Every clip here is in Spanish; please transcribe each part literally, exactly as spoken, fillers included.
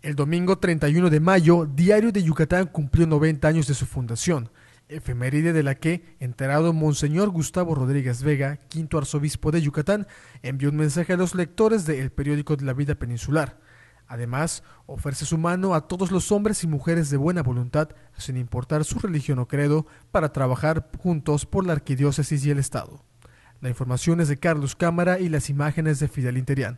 El domingo treinta y uno de mayo, Diario de Yucatán cumplió noventa años de su fundación, efeméride de la que, enterado Monseñor Gustavo Rodríguez Vega, quinto arzobispo de Yucatán, envió un mensaje a los lectores de El Periódico de la Vida Peninsular. Además, ofrece su mano a todos los hombres y mujeres de buena voluntad, sin importar su religión o credo, para trabajar juntos por la arquidiócesis y el Estado. La información es de Carlos Cámara y las imágenes de Fidel Interián.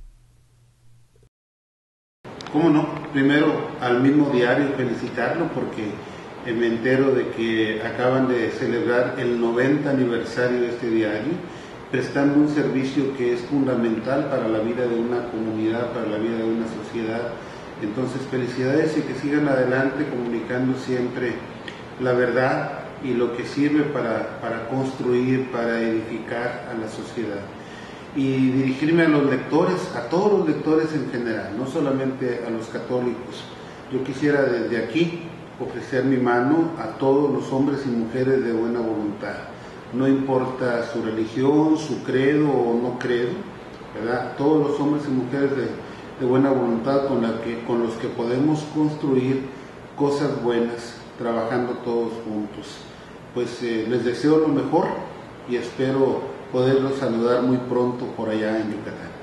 ¿Cómo no? Primero al mismo diario felicitarlo porque eh, me entero de que acaban de celebrar el noventa aniversario de este diario, prestando un servicio que es fundamental para la vida de una comunidad, para la vida de una sociedad. Entonces, felicidades y que sigan adelante comunicando siempre la verdad y lo que sirve para, para construir, para edificar a la sociedad. Y dirigirme a los lectores, a todos los lectores en general, no solamente a los católicos. Yo quisiera desde aquí ofrecer mi mano a todos los hombres y mujeres de buena voluntad. No importa su religión, su credo o no credo, ¿verdad? Todos los hombres y mujeres de, de buena voluntad con, la que, con los que podemos construir cosas buenas, trabajando todos juntos. Pues eh, les deseo lo mejor y espero poderlos saludar muy pronto por allá en Yucatán.